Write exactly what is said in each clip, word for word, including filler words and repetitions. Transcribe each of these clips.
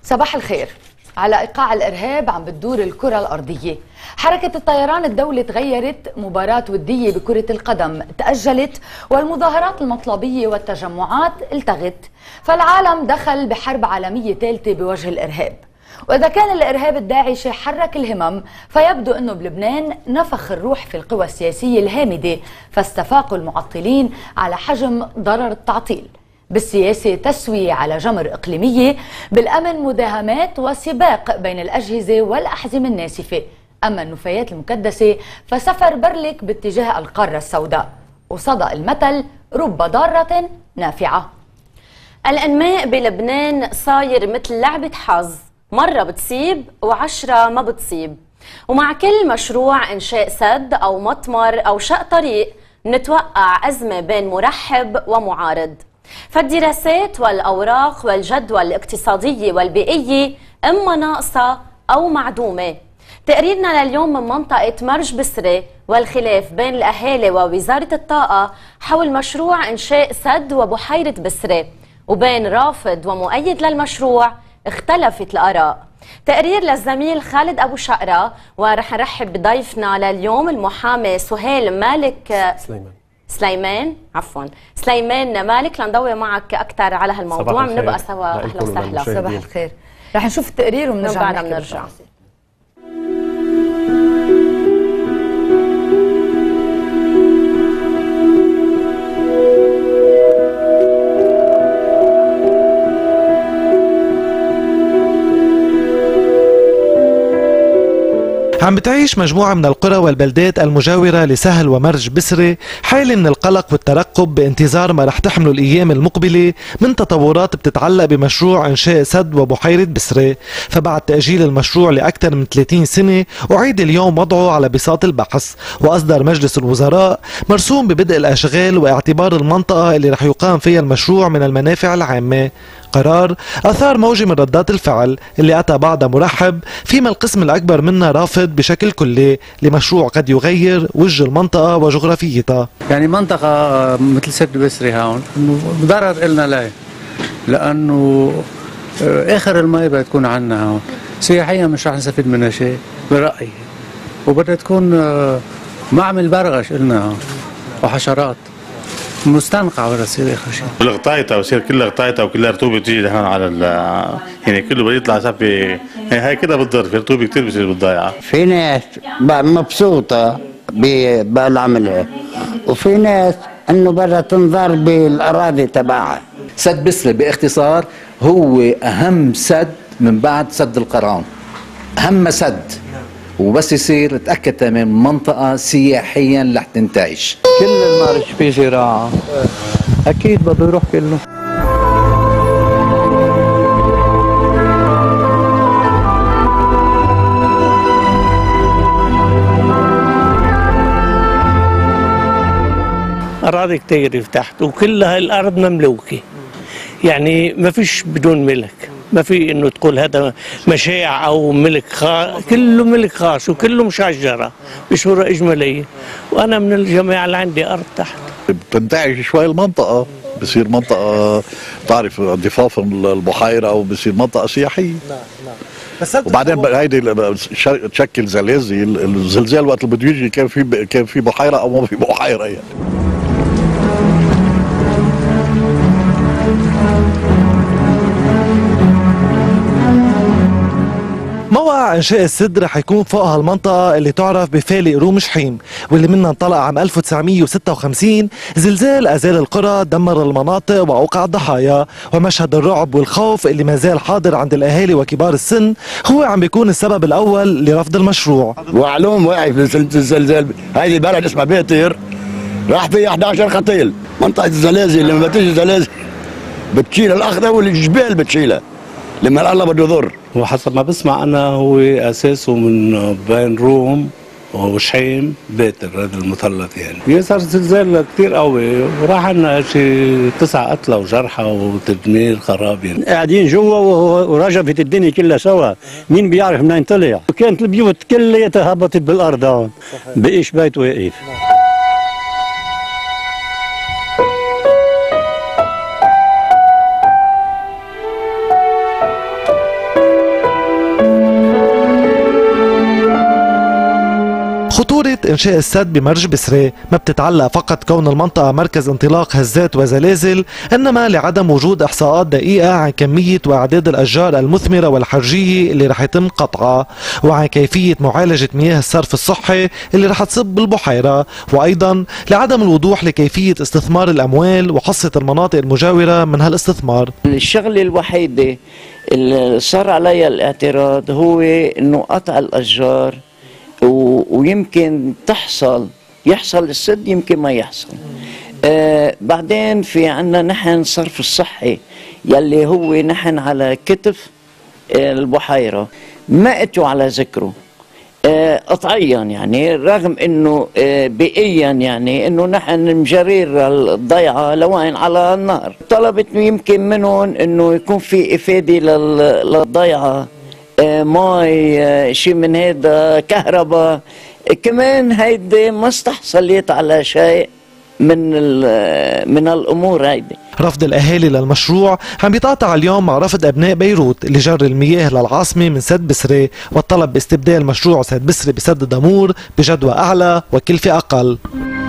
صباح الخير. على إيقاع الإرهاب عم بتدور الكرة الأرضية. حركة الطيران الدولي تغيرت، مباراة ودية بكرة القدم تأجلت، والمظاهرات المطلبية والتجمعات التغت. فالعالم دخل بحرب عالمية ثالثة بوجه الإرهاب. وإذا كان الإرهاب الداعشي حرك الهمم، فيبدو أنه بلبنان نفخ الروح في القوى السياسية الهامدة، فاستفاقوا المعطلين على حجم ضرر التعطيل. بالسياسة تسوية على جمر إقليمية، بالأمن مداهمات وسباق بين الأجهزة والأحزمة الناسفة. أما النفايات المكدسة فسفر برلك باتجاه القارة السوداء. وصدق المثل: رب ضارة نافعة. الانماء بلبنان صاير مثل لعبة حظ، مرة بتصيب وعشرة ما بتصيب. ومع كل مشروع إنشاء سد أو مطمر أو شق طريق نتوقع أزمة بين مرحب ومعارض. فالدراسات والأوراق والجدوى الاقتصادية والبيئية إما ناقصة أو معدومة. تقريرنا لليوم من منطقة مرج بسرة والخلاف بين الأهالي ووزارة الطاقة حول مشروع إنشاء سد وبحيرة بسرة، وبين رافض ومؤيد للمشروع اختلفت الآراء. تقرير للزميل خالد أبو شقرة، ورح نرحب بضيفنا لليوم المحامي سهيل مالك سليمان سليمان عفوا سليمان مالك لنضوي معك أكثر على هالموضوع. بنبقى سوا. أهلا وسهلا. صباح الخير. رح نشوف التقرير ونرجع نرجع. عم بتعيش مجموعة من القرى والبلدات المجاورة لسهل ومرج بسرة حالة من القلق والترقب بانتظار ما رح تحمله الأيام المقبلة من تطورات بتتعلق بمشروع إنشاء سد وبحيرة بسرة. فبعد تأجيل المشروع لأكثر من ثلاثين سنة، أعيد اليوم وضعه على بساط البحث، وأصدر مجلس الوزراء مرسوم ببدء الأشغال واعتبار المنطقة اللي رح يقام فيها المشروع من المنافع العامة. قرار أثار موجة من ردات الفعل اللي أتى بعدها مرحب، فيما القسم الأكبر منها رافض بشكل كلي لمشروع قد يغير وجه المنطقة وجغرافيتها. يعني منطقة مثل سد بسري هون ضرر إلنا ليه، لأنه آخر المي بتكون عنا هون، سياحيا مش رح نستفيد منها شيء برأيي، وبدها تكون معمل برغش إلنا هون وحشرات مستنقع ولا تصير اخر شيء. كلها غطايتها وصير كلها غطايتها وكلها رطوبه بتيجي لهون على ال يعني كله بده يطلع صفي، يعني هاي كده بتضر، في رطوبه كثير بصير بتضيعها. في ناس مبسوطه بالعمل، وفي ناس انه بدها تنظر بالاراضي تبعها. سد بسرة باختصار هو اهم سد من بعد سد القران، اهم سد، وبس يصير تأكد تمام منطقة سياحيا رح تنتعش. كل المرج في زراعة، أكيد بده يروح كله. أراضي كتير تحت، وكلها الأرض مملوكة، يعني ما فيش بدون ملك، ما في انه تقول هذا مشاع او ملك خاص، كله ملك خاص وكله مشجره بصوره اجماليه. وانا من الجماعه اللي عندي ارض تحت. بتنتعش شوي المنطقه، بصير منطقه بتعرف ضفاف البحيره، او بصير منطقه سياحيه. نعم نعم. بس وبعدين هيدي تشكل زلازل، الزلزال وقت اللي بده يجي كان في كان في بحيره او ما في بحيره يعني. موقع إنشاء السد رح يكون فوق هالمنطقة اللي تعرف بفالق روم شحيم، واللي منها انطلق عام ألف وتسعمية وستة وخمسين زلزال أزال القرى، دمر المناطق وأوقع الضحايا. ومشهد الرعب والخوف اللي ما زال حاضر عند الأهالي وكبار السن هو عم بيكون السبب الأول لرفض المشروع. وعلوم واقع في الزلزال، هذه البلد اسمها بيتر راح فيها أحد عشر قتيل. منطقة الزلازل لما بتيجي زلازل بتشيل الأخضر والجبال بتشيلها لما الله بده يضر. وحسب ما بسمع انا هو اساسه من بين روم وشحيم بيتر، هذا المثلث يعني. صار زلزال كثير قوي، وراح لنا شيء تسع قتلى وجرحى وتدمير خراب يعني. قاعدين جوا ورجفت الدنيا كلها سوا، مين بيعرف منين طلع؟ وكانت البيوت كلها هبطت بالارض هون، بقيش بيت واقف. حكاية إنشاء السد بمرج بسرة ما بتتعلق فقط كون المنطقة مركز انطلاق هزات وزلازل، إنما لعدم وجود إحصاءات دقيقة عن كمية وأعداد الأشجار المثمرة والحرجية اللي رح يتم قطعها، وعن كيفية معالجة مياه الصرف الصحي اللي رح تصب بالبحيرة، وأيضا لعدم الوضوح لكيفية استثمار الأموال وحصة المناطق المجاورة من هالاستثمار. الشغلة الوحيدة اللي صار عليها الاعتراض هو إنه قطع الأشجار ويمكن تحصل يحصل السد يمكن ما يحصل. آه بعدين في عنا نحن صرف الصحي يلي هو نحن على كتف آه البحيرة ما اتوا على ذكره آه قطعيا، يعني رغم انه آه بيئيا يعني انه نحن مجرير الضيعة لوين على النهر. طلبت يمكن منهم انه يكون في افادة للضيعة، آه ماي، آه شيء من هذا، كهرباء. كمان هيدي ما استحصلت على شيء من من الامور هيدي. رفض الاهالي للمشروع عم بيتقاطع اليوم مع رفض ابناء بيروت لجر المياه للعاصمه من سد بسرة، والطلب باستبدال مشروع سد بسرة بسد دامور بجدوى اعلى وكلفه اقل.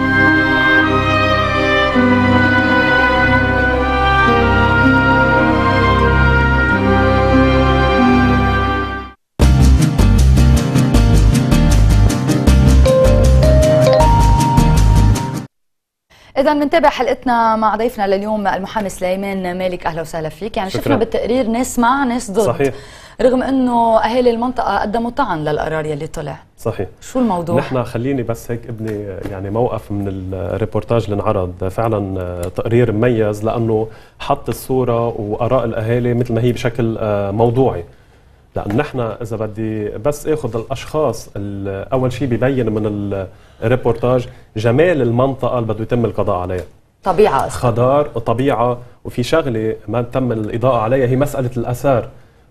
إذا بنتابع حلقتنا مع ضيفنا لليوم المحامي سليمان مالك، أهلا وسهلا فيك. يعني شكرا. شفنا بالتقرير ناس مع ناس ضد. صحيح. رغم إنه أهالي المنطقة قدموا طعن للقرار يلي طلع. صحيح. شو الموضوع؟ نحن خليني بس هيك ابني يعني موقف من الريبورتاج اللي انعرض، فعلا تقرير مميز لأنه حط الصورة وآراء الأهالي مثل ما هي بشكل موضوعي. لأن نحن إذا بدي بس آخذ الأشخاص، أول شيء بيبين من الريبورتاج جمال المنطقة اللي بده يتم القضاء عليها. طبيعة خضار وطبيعة، وفي شغلة ما تم الإضاءة عليها هي مسألة الآثار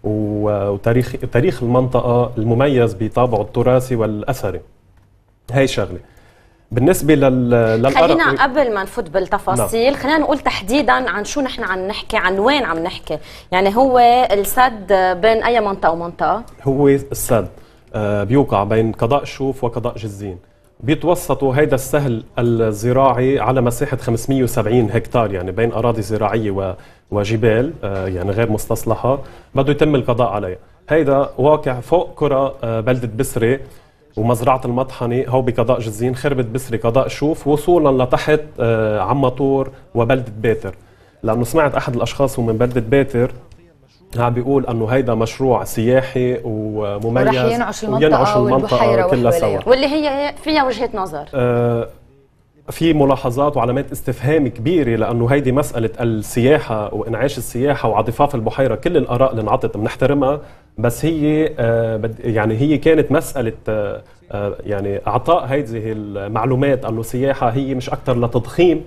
وتاريخ تاريخ المنطقة المميز بطابعه التراثي والأثري. هاي شغلة. بالنسبة لل للأرق، خلينا قبل ما نفوت بالتفاصيل نعم. خلينا نقول تحديدا عن شو نحن عم نحكي، عن وين عم نحكي. يعني هو السد بين أي منطقة ومنطقة؟ هو السد بيوقع بين قضاء شوف وقضاء جزين، بيتوسطوا هيدا السهل الزراعي على مساحة خمسمية وسبعين هكتار، يعني بين أراضي زراعية وجبال يعني غير مستصلحة بده يتم القضاء عليها. هيدا واقع فوق قرى بلدة بسرة ومزرعة المطحنة، هو بقضاء جزين، خربة بسرة قضاء شوف، وصولا لتحت عمطور وبلدة باتر. لأنه سمعت أحد الأشخاص ومن بلدة باتر عم بيقول انه هيدا مشروع سياحي ومميز ورح ينعش المنطقه والبحيره كلها سوا، واللي هي فيها وجهه نظر. آه في ملاحظات وعلامات استفهام كبيره، لانه هيدي مساله السياحه وانعاش السياحه وعلى ضفاف البحيره، كل الاراء اللي انعطت بنحترمها، بس هي آه يعني هي كانت مساله آه يعني اعطاء هذه المعلومات انه سياحه هي مش اكثر لتضخيم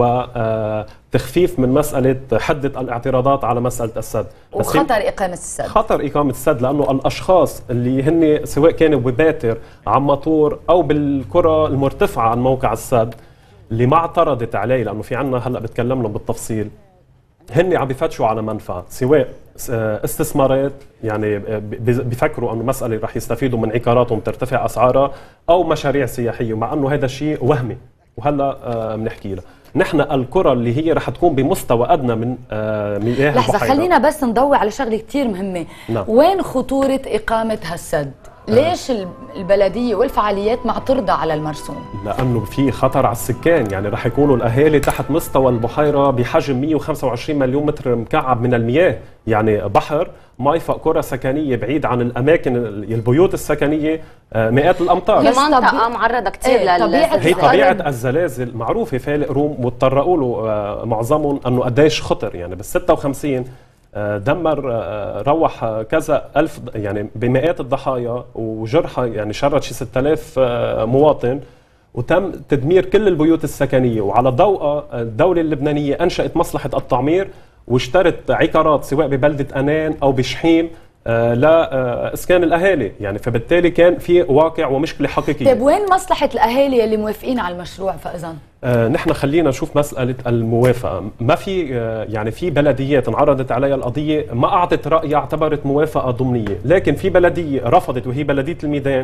وتخفيف من مساله حده الاعتراضات على مساله السد. وخطر اقامه السد. خطر اقامه السد، لانه الاشخاص اللي هن سواء كانوا بباتر عمطور او بالقرى المرتفعه عن موقع السد اللي ما اعترضت عليه، لانه في عنا هلا بتكلمنا بالتفصيل، هن عم بفتشوا على منفعه، سواء استثمارات يعني بيفكروا انه مساله رح يستفيدوا من عقاراتهم ترتفع اسعارها، او مشاريع سياحيه، مع انه هذا الشيء وهمي وهلا بنحكي له. نحن القرى اللي هي رح تكون بمستوى ادنى من مياه البحيره. لحظه خلينا بس نضوي على شغله كثير مهمه. نعم. وين خطوره اقامه هالسد؟ ليش البلديه والفعاليات معترضه على المرسوم؟ لانه في خطر على السكان، يعني رح يكونوا الاهالي تحت مستوى البحيره بحجم مئة وخمسة وعشرين مليون متر مكعب من المياه، يعني بحر ما يفق قرى سكنيه بعيد عن الاماكن البيوت السكنيه مئات الامتار. هي منطقه معرضه كثير ايه للزلازل. هي طبيعه الزلازل معروفه، فالق روم وتطرقوا له معظمهم انه قديش خطر، يعني بال ستة وخمسين دمر روح كذا ألف يعني بمئات الضحايا وجرحى، يعني شرد شي ستة آلاف مواطن، وتم تدمير كل البيوت السكنية. وعلى ضوء الدولة اللبنانية أنشأت مصلحة التعمير واشترت عقارات سواء ببلدة أنان أو بشحيم لإسكان الأهالي، يعني فبالتالي كان في واقع ومشكلة حقيقية. طيب وين مصلحة الأهالي اللي موافقين على المشروع فإذن؟ آه نحن خلينا نشوف مسألة الموافقة. ما في آه يعني في بلديات انعرضت عليها القضية ما أعطت رأي اعتبرت موافقة ضمنية، لكن في بلدية رفضت وهي بلدية الميدان،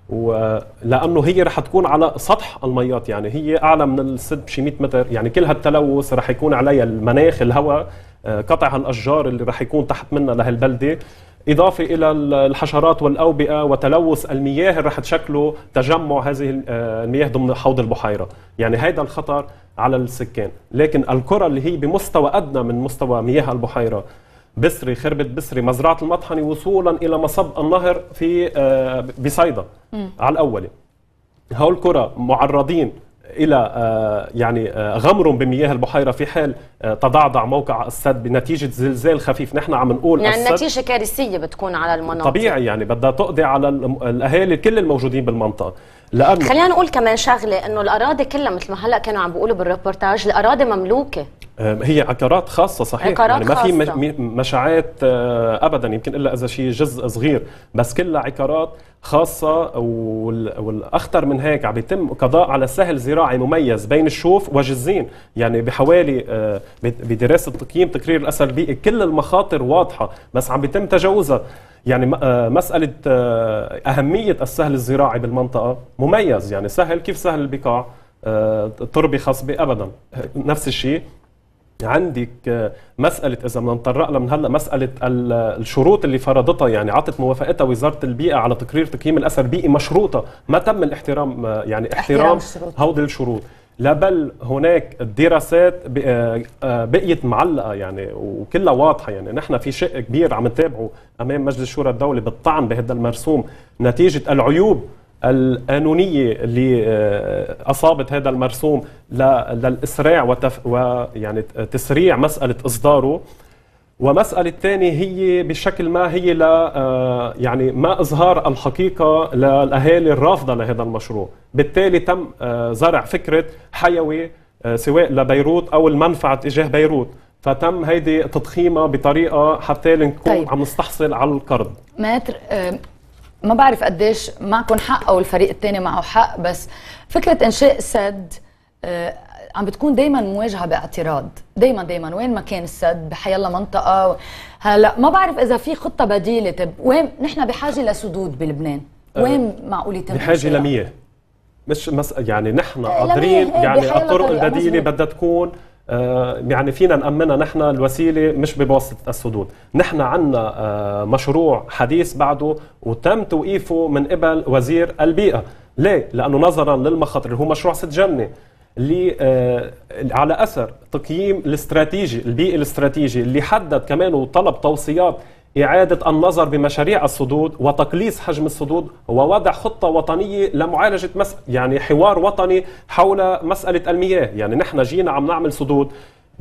ولانه هي رح تكون على سطح الميات، يعني هي اعلى من السد بشي مئة متر، يعني كل هالتلوث رح يكون عليها المناخ، الهواء، قطع هالاشجار اللي رح يكون تحت منها لهالبلده، إضافة إلى الحشرات والأوبئة وتلوث المياه اللي رح تشكله تجمع هذه المياه ضمن حوض البحيرة. يعني هيدا الخطر على السكان. لكن القرى اللي هي بمستوى أدنى من مستوى مياه البحيرة، بسري، خربة بسري، مزرعة المطحنة، وصولا إلى مصب النهر في بصيدا على الأولي، هول القرى معرضين الى يعني غمر بمياه البحيره في حال تضعضع موقع السد بنتيجه زلزال خفيف. نحن عم نقول يعني النتيجه كارثيه بتكون على المناطق، طبيعي يعني بدها تقضي على الاهالي كل الموجودين بالمنطقه. لأنه خلينا نقول كمان شغله، انه الاراضي كلها مثل ما هلا كانوا عم بيقولوا بالريبورتاج، الاراضي مملوكه، هي عقارات خاصة صحيح، عقارات يعني ما خاصة. في مشاعات أبدا، يمكن إلا إذا شيء جزء صغير، بس كلها عقارات خاصة. والأخطر من هيك عم يتم قضاء على سهل زراعي مميز بين الشوف وجزين، يعني بحوالي بدراسة تقييم تقرير الأثر البيئي كل المخاطر واضحة، بس عم يتم تجاوزها. يعني مسألة أهمية السهل الزراعي بالمنطقة مميز، يعني سهل كيف سهل البقاع، تربة خصبة أبدا نفس الشيء. عندك مسألة إذا بدنا نتطرق لها من هلا، مسألة الشروط اللي فرضتها، يعني عطت موافقتها وزارة البيئة على تقرير تقييم الأثر البيئي مشروطة، ما تم الاحترام، يعني احترام هودي الشروط، لا بل هناك دراسات بقيت معلقة يعني وكلها واضحة. يعني نحن في شق كبير عم نتابعه أمام مجلس شورى الدولة بالطعن بهذا المرسوم نتيجة العيوب القانونية اللي أصابت هذا المرسوم للإسراع وتف... ويعني تسريع مسألة إصداره. ومسألة الثانية هي بشكل ما هي ل يعني ما إظهار الحقيقة للأهالي الرافضة لهذا المشروع. بالتالي تم زرع فكرة حيوي سواء لبيروت أو المنفعة تجاه بيروت، فتم هيدي تضخيمها بطريقة حتى نكون طيب. عم نستحصل على القرض. ماتر ما بعرف قديش معكم حق او الفريق الثاني معه حق، بس فكره انشاء سد آه عم بتكون دائما مواجهه باعتراض، دائما دائما وين ما كان السد بحيالله منطقه. هلا ما بعرف اذا في خطه بديله. طب وين نحن بحاجه لسدود بلبنان؟ وين معقول يتم بحاجه لمياه، مش مس... يعني نحن قادرين، يعني الطرق البديله بدها تكون آه يعني فينا نأمنها نحن الوسيلة مش بواسطة السدود. نحن عنا آه مشروع حديث بعده وتم توقيفه من قبل وزير البيئة. ليه؟ لأنه نظرا للمخاطر، هو مشروع سد جنة اللي آه على أثر تقييم الاستراتيجي البيئي الاستراتيجي اللي حدد كمان وطلب توصيات إعادة النظر بمشاريع السدود وتقليص حجم السدود ووضع خطة وطنية لمعالجة مس... يعني حوار وطني حول مسألة المياه. يعني نحن جينا عم نعمل سدود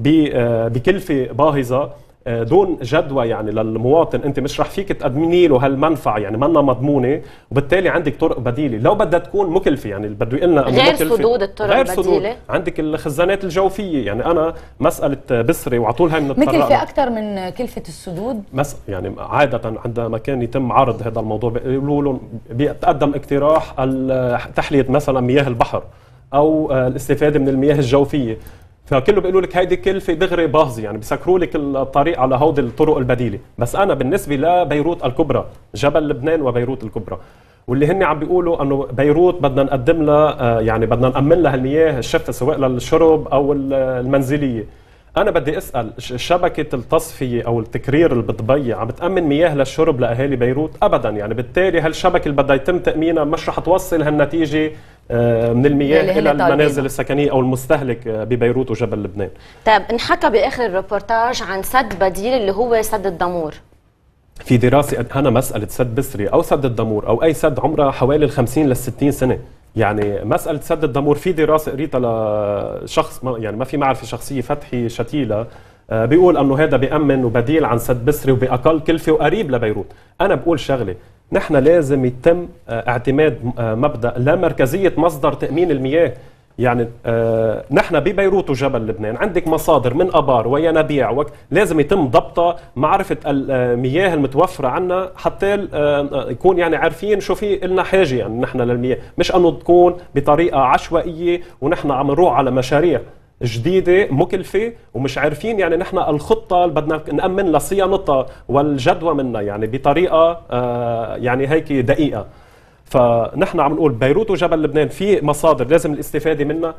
بكلفة باهظة دون جدوى يعني للمواطن، انت مش رح فيك تقدمي له هالمنفعه، يعني منا مضمونه، وبالتالي عندك طرق بديله لو بدها تكون مكلفه. يعني بده يقلنا غير سدود الطرق غير البديله سدود. عندك الخزانات الجوفيه، يعني انا مساله بسري وعلى طول هاي بنتطرق مكلفه اكثر من كلفه السدود. مس يعني عاده عندما كان يتم عرض هذا الموضوع بيقولوا لهم بيتقدم اقتراح تحليه مثلا مياه البحر او الاستفاده من المياه الجوفيه، فكله بيقولوا لك هيدي كلفه دغري باهظه، يعني بيسكروا لك الطريق على هودي الطرق البديله. بس انا بالنسبه لبيروت الكبرى، جبل لبنان وبيروت الكبرى، واللي هن عم بيقولوا انه بيروت بدنا نقدم لها يعني بدنا نامن لها المياه الشفه سواء للشرب او المنزليه. انا بدي اسال شبكه التصفيه او التكرير اللي بتضيع عم بتامن مياه للشرب لاهالي بيروت؟ ابدا. يعني بالتالي هالشبكه اللي بدها يتم تامينها مش رح توصل هالنتيجه من المياه الى المنازل السكنيه او المستهلك ببيروت وجبل لبنان. طيب انحكى باخر الريبورتاج عن سد بديل اللي هو سد الدمور. في دراسه انا مساله سد بسري او سد الدمور او اي سد عمرها حوالي ال خمسين لل ستين سنه. يعني مساله سد الدمور في دراسه قريتها لشخص يعني ما في معرفه شخصيه، فتحي شتيله، بيقول انه هذا بيامن وبديل عن سد بسري وباقل كلفه وقريب لبيروت. انا بقول شغله، نحن لازم يتم اعتماد مبدا لا مركزيه مصدر تامين المياه. يعني آه نحن ببيروت وجبل لبنان عندك مصادر من ابار وينابيع وك... لازم يتم ضبطها، معرفه المياه المتوفره عنا حتى آه يكون يعني عارفين شو في لنا حاجه يعني نحن للمياه، مش انه تكون بطريقه عشوائيه ونحن عم نروح على مشاريع جديده مكلفه ومش عارفين يعني نحن الخطه اللي بدنا نامن لصيانتها والجدوى منها يعني بطريقه آه يعني هيك دقيقه. فنحن عم نقول بيروت وجبل لبنان في مصادر لازم الاستفاده منها،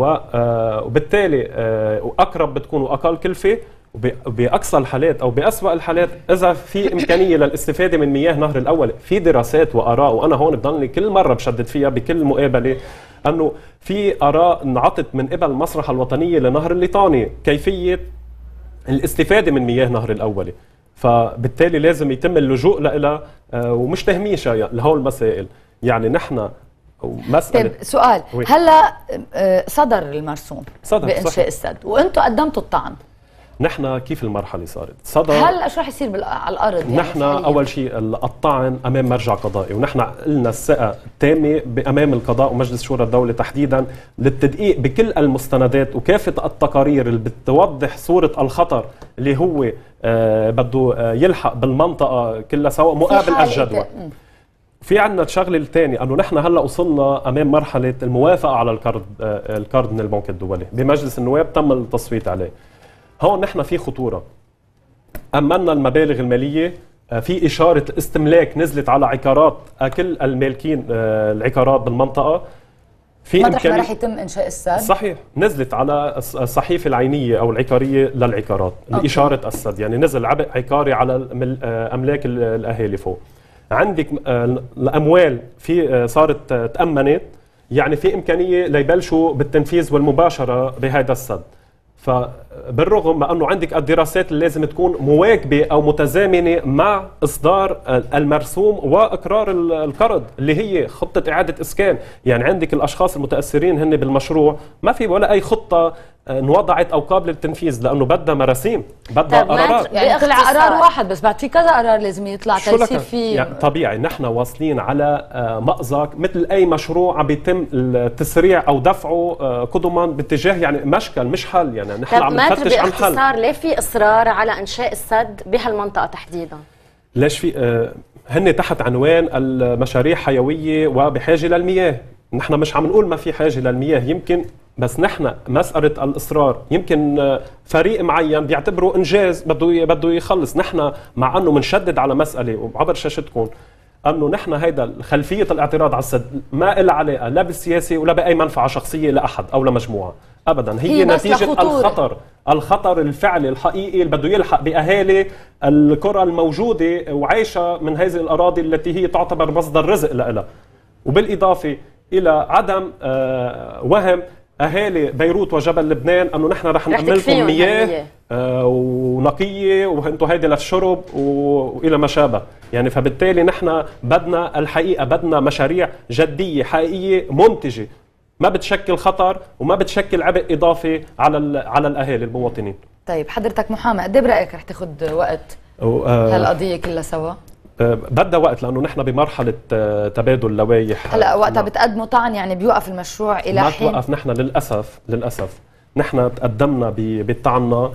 وبالتالي اقرب بتكون واقل كلفه، وباقصى الحالات او باسوأ الحالات اذا في امكانيه للاستفاده من مياه نهر الاول. في دراسات واراء، وانا هون بضلني كل مره بشدد فيها بكل مقابله، انه في اراء انعطت من قبل المصلحه الوطنيه لنهر الليطاني كيفيه الاستفاده من مياه نهر الاول، فبالتالي لازم يتم اللجوء لها ومش تهميشها لهول المسائل. يعني نحن مسألة طيب سؤال، هلا صدر المرسوم صدر بإنشاء صحيح. السد وانتم قدمتوا الطعن، نحن كيف المرحله صارت؟ صدر هلا شو رح يصير بال... على الارض؟ يعني نحن اول شيء الطعن امام مرجع قضائي، ونحن قلنا الثقه التامه امام القضاء ومجلس شورى الدوله تحديدا للتدقيق بكل المستندات وكافه التقارير اللي بتوضح صوره الخطر اللي هو آه بده آه يلحق بالمنطقه كلها سواء مقابل الجدوى. في عندنا الشغله الثانيه انه نحن هلا وصلنا امام مرحله الموافقه على القرض آه القرض من البنك الدولي بمجلس النواب، تم التصويت عليه. هون نحن في خطوره، امنا المبالغ الماليه، في اشاره استملاك نزلت على عقارات كل المالكين العقارات بالمنطقه، في مطرح ما رح يتم انشاء السد صحيح نزلت على الصحيفه العينيه او العقاريه للعقارات لاشاره السد، يعني نزل عبء عقاري على املاك الاهالي فوق. عندك الاموال في صارت تامنت، يعني في امكانيه ليبلشوا بالتنفيذ والمباشره بهذا السد. فبالرغم ما انه عندك الدراسات اللي لازم تكون مواكبه او متزامنه مع اصدار المرسوم واقرار القرض اللي هي خطه اعاده اسكان، يعني عندك الاشخاص المتاثرين هن بالمشروع ما في ولا اي خطه انوضعت او قابله للتنفيذ، لانه بدها مراسيم بدها قرارات. يعني طلع قرار واحد بس بعد في كذا قرار لازم يطلع تيسير فيه. يعني طبيعي نحن واصلين على مأزق مثل اي مشروع عم بيتم التسريع او دفعه قدما باتجاه يعني مشكل مش حل، يعني نحن عم نفتش عن حل. باختصار ليه في اصرار على انشاء السد بهالمنطقه تحديدا؟ ليش في آه هن تحت عنوان المشاريع حيويه وبحاجه للمياه، نحن مش عم نقول ما في حاجه للمياه، يمكن بس نحن مسألة الإصرار يمكن فريق معين بيعتبره إنجاز بده بده يخلص، نحن مع أنه بنشدد على مسألة وعبر شاشتكم أنه نحن هيدا خلفية الاعتراض على السد ما إلها علاقة لا بالسياسة ولا بأي منفعة شخصية لأحد أو لمجموعة أبدا، هي, هي نتيجة الخطر الخطر الفعلي الحقيقي اللي بده يلحق بأهالي القرى الموجودة وعايشة من هذه الأراضي التي هي تعتبر مصدر رزق لها، وبالإضافة إلى عدم آه وهم اهالي بيروت وجبل لبنان انه نحن رح نأمن لكم مياه آه ونقيه وانتم هيدي للشرب والى ما شابه، يعني فبالتالي نحن بدنا الحقيقه بدنا مشاريع جديه حقيقيه منتجه ما بتشكل خطر وما بتشكل عبء اضافي على على الاهالي المواطنين. طيب حضرتك محامي قد ايه برايك رح تاخذ وقت آه هالقضيه كلها سوا؟ بدها وقت لانه نحن بمرحله تبادل لوائح. هلا وقتها بتقدموا طعن يعني بيوقف المشروع الى ما حين؟ ما توقف، نحن للاسف للاسف نحن تقدمنا بطعننا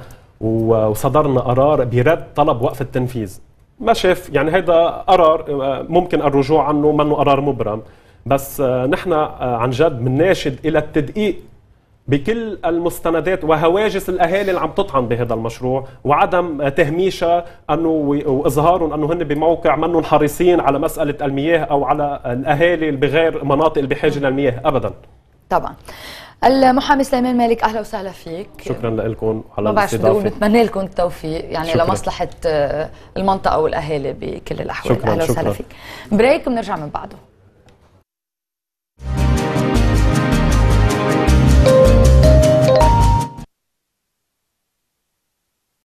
وصدرنا قرار برد طلب وقف التنفيذ، ما شاف يعني هيدا قرار ممكن الرجوع عنه منه قرار مبرم، بس نحن عن جد بنناشد الى التدقيق بكل المستندات وهواجس الاهالي اللي عم تطعن بهذا المشروع وعدم تهميشها انه واظهارهم انه هن بموقع منهم حريصين على مساله المياه او على الاهالي اللي بغير مناطق اللي بحاجه للمياه ابدا. طبعا. المحامي سليمان مالك اهلا وسهلا فيك. شكرا لكم على الاستضافه. بنتمنى لكم التوفيق يعني شكرا. لمصلحه المنطقه والاهالي بكل الاحوال. شكرا. اهلا وسهلا فيك. بريك بنرجع من بعده.